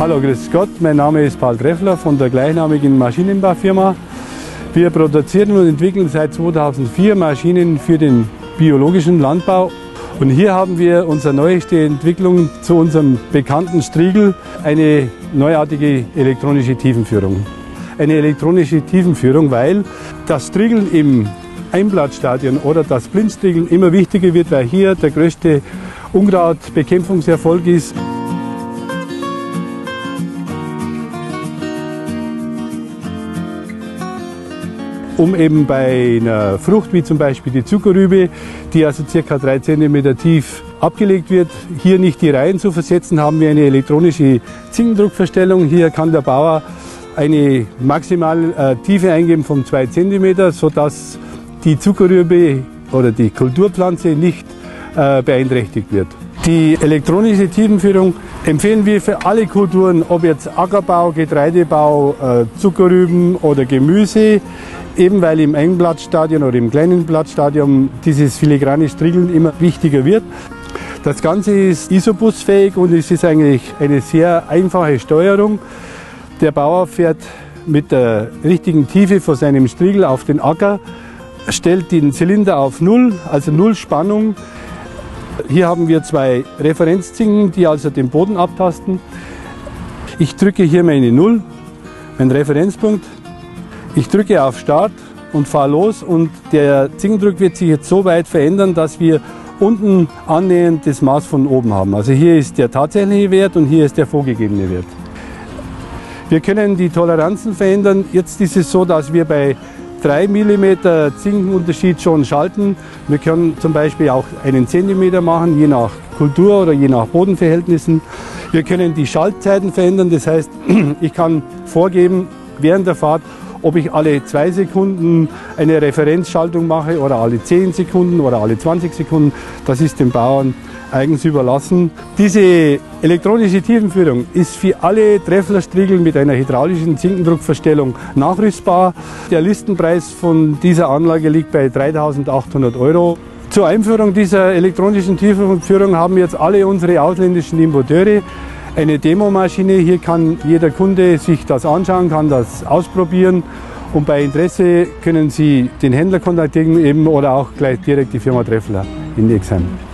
Hallo, grüß Gott, mein Name ist Paul Treffler von der gleichnamigen Maschinenbaufirma. Wir produzieren und entwickeln seit 2004 Maschinen für den biologischen Landbau. Und hier haben wir unsere neueste Entwicklung zu unserem bekannten Striegel, eine neuartige elektronische Tiefenführung. Eine elektronische Tiefenführung, weil das Striegeln im Einblattstadion oder das Blindstriegeln immer wichtiger wird, weil hier der größte Unkrautbekämpfungserfolg ist. Um eben bei einer Frucht wie zum Beispiel die Zuckerrübe, die also ca. 3 cm tief abgelegt wird, hier nicht die Reihen zu versetzen, haben wir eine elektronische Zingendruckverstellung. Hier kann der Bauer eine maximale Tiefe eingeben von 2 cm, sodass die Zuckerrübe oder die Kulturpflanze nicht beeinträchtigt wird. Die elektronische Tiefenführung empfehlen wir für alle Kulturen, ob jetzt Ackerbau, Getreidebau, Zuckerrüben oder Gemüse, eben weil im Einblattstadion oder im kleinen Blattstadium dieses filigrane Striegeln immer wichtiger wird. Das Ganze ist isobusfähig und es ist eigentlich eine sehr einfache Steuerung. Der Bauer fährt mit der richtigen Tiefe von seinem Striegel auf den Acker, stellt den Zylinder auf 0, also 0 Spannung. Hier haben wir 2 Referenzzingen, die also den Boden abtasten. Ich drücke hier meine 0, meinen Referenzpunkt. Ich drücke auf Start und fahre los und der Zingendruck wird sich jetzt so weit verändern, dass wir unten annähernd das Maß von oben haben. Also hier ist der tatsächliche Wert und hier ist der vorgegebene Wert. Wir können die Toleranzen verändern. Jetzt ist es so, dass wir bei 3 mm Zinkenunterschied schon schalten. Wir können zum Beispiel auch einen Zentimeter machen, je nach Kultur oder je nach Bodenverhältnissen. Wir können die Schaltzeiten verändern, das heißt, ich kann vorgeben während der Fahrt, ob ich alle 2 Sekunden eine Referenzschaltung mache oder alle 10 Sekunden oder alle 20 Sekunden. Das ist dem Bauern eigens überlassen. Diese elektronische Tiefenführung ist für alle Trefflerstriegel mit einer hydraulischen Zingendruckverstellung nachrüstbar. Der Listenpreis von dieser Anlage liegt bei 3.800 €. Zur Einführung dieser elektronischen Tiefenführung haben jetzt alle unsere ausländischen Importeure eine Demomaschine. Hier kann jeder Kunde sich das anschauen, kann das ausprobieren und bei Interesse können Sie den Händler kontaktieren eben oder auch gleich direkt die Firma Treffler in Exheim.